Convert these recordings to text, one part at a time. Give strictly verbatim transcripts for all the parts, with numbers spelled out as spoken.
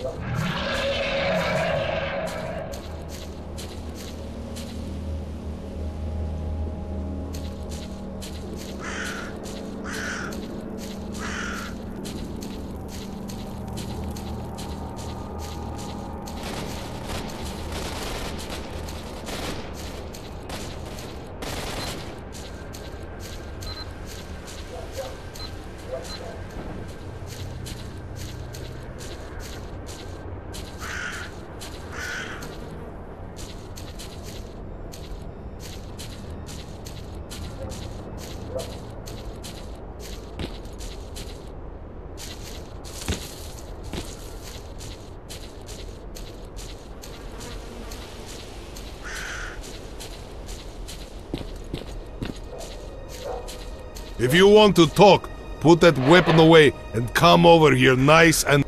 If you want to talk, put that weapon away and come over here nice and...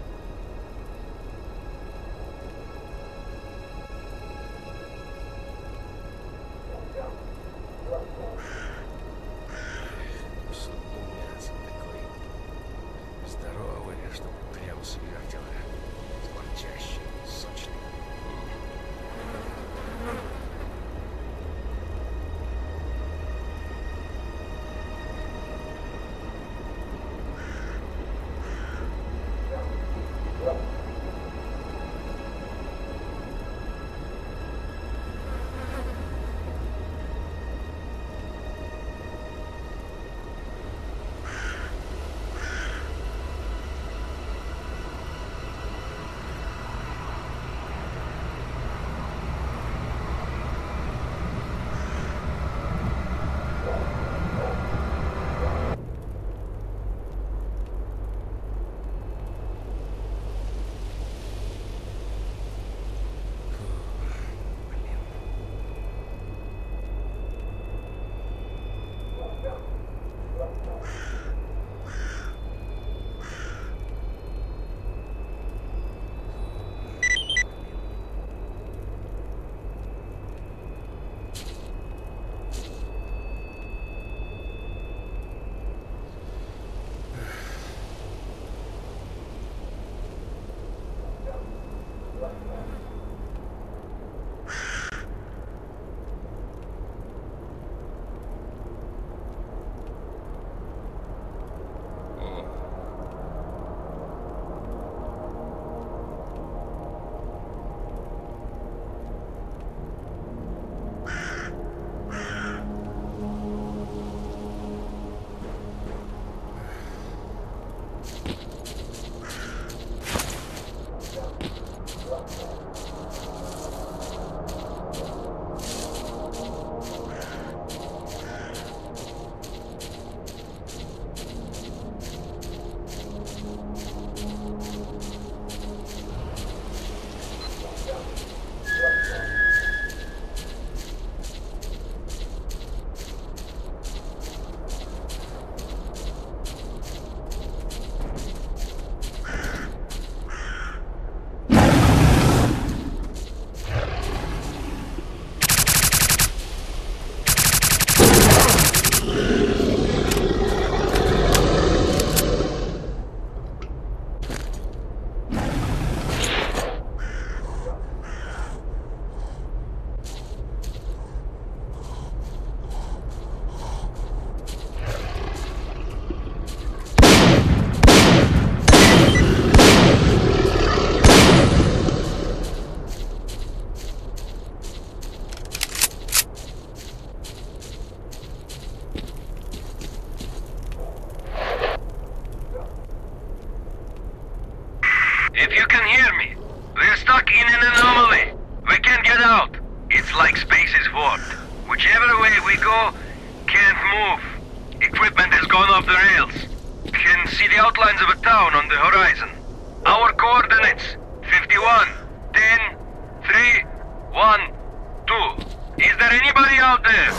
If you can hear me, we're stuck in an anomaly. We can't get out. It's like space is warped. Whichever way we go, can't move. Equipment has gone off the rails. Can see the outlines of a town on the horizon. Our coordinates, fifty-one, ten, three, one, two. Is there anybody out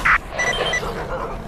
there?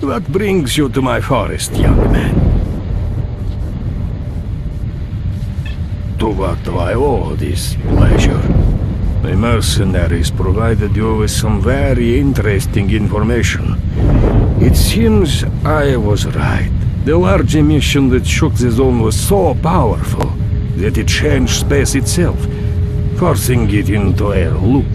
What brings you to my forest, young man? To what do I owe this pleasure? The mercenaries provided you with some very interesting information. It seems I was right. The large emission that shook the zone was so powerful that it changed space itself, forcing it into a loop.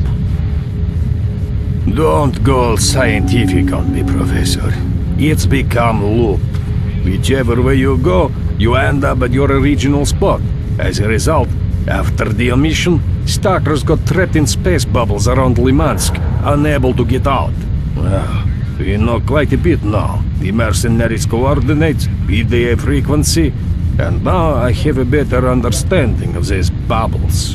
Don't go scientific on me, Professor. It's become loop. Whichever way you go, you end up at your original spot. As a result, after the emission, Stalkers got trapped in space bubbles around Limansk, unable to get out. Well, we know quite a bit now. The mercenaries' coordinates, P D A frequency, and now I have a better understanding of these bubbles.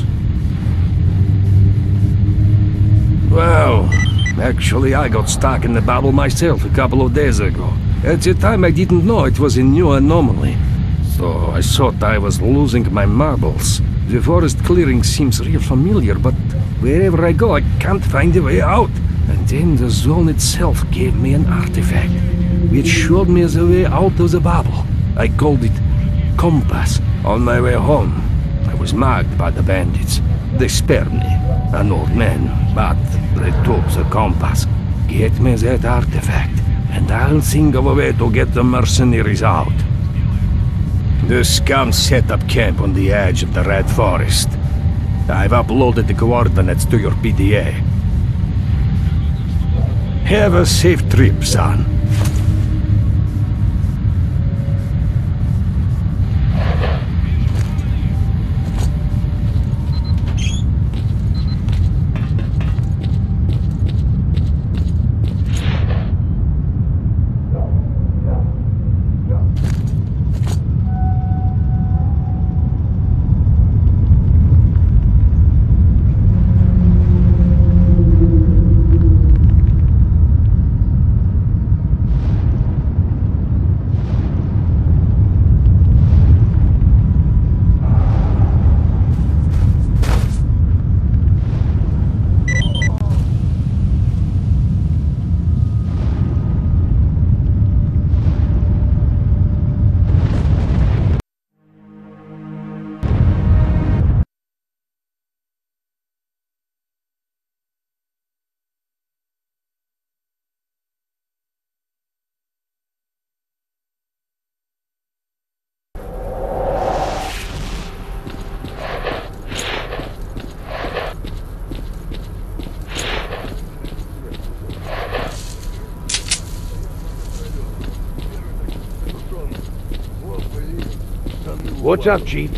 Well, actually I got stuck in the bubble myself a couple of days ago. At the time I didn't know it was a new anomaly. So I thought I was losing my marbles. The forest clearing seems real familiar, but wherever I go I can't find a way out. And then the zone itself gave me an artifact, which showed me the way out of the bubble. I called it Compass. On my way home, I was marked by the bandits. They spared me, an old man, but they took the compass. Get me that artifact, and I'll think of a way to get the mercenaries out. The scum set up camp on the edge of the Red Forest. I've uploaded the coordinates to your P D A. Have a safe trip, son. What's up, Chief?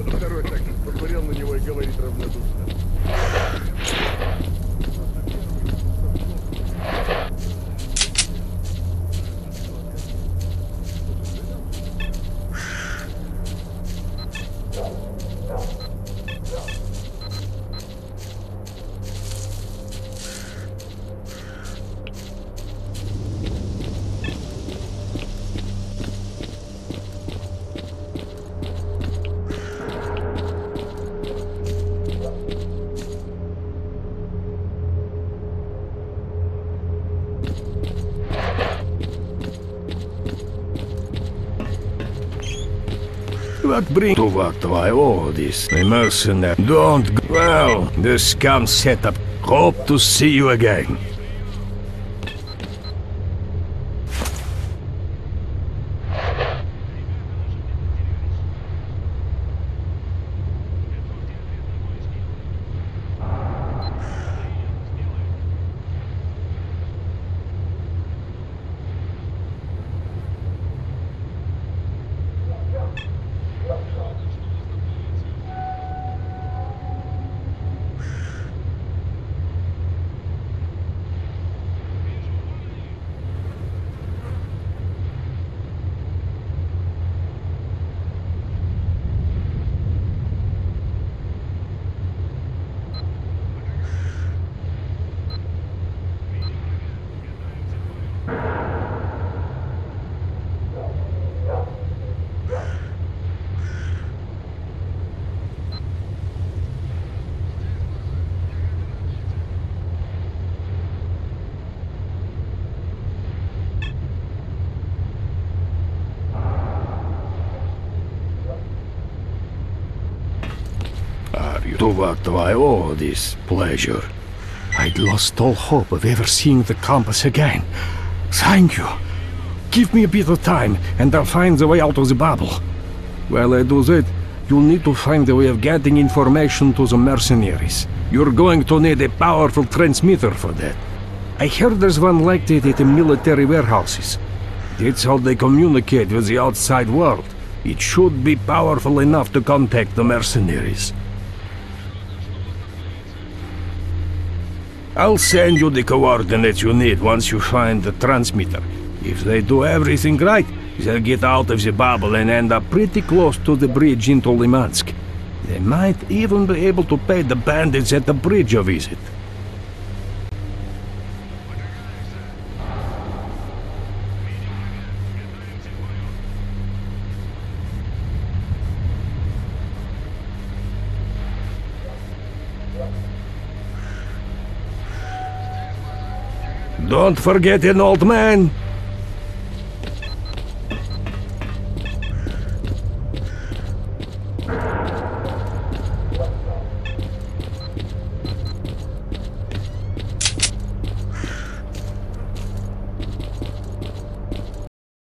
What brings to what do I owe this? The mercenary. Don't go. Well, the scum set up. Hope to see you again. to what do I owe this pleasure? I'd lost all hope of ever seeing the compass again. Thank you. Give me a bit of time, and I'll find the way out of the bubble. While I do that, you'll need to find a way of getting information to the mercenaries. You're going to need a powerful transmitter for that. I heard there's one like that at the military warehouses. That's how they communicate with the outside world. It should be powerful enough to contact the mercenaries. I'll send you the coordinates you need once you find the transmitter. If they do everything right, they'll get out of the bubble and end up pretty close to the bridge into Limansk. They might even be able to pay the bandits at the bridge a visit. Don't forget an old man.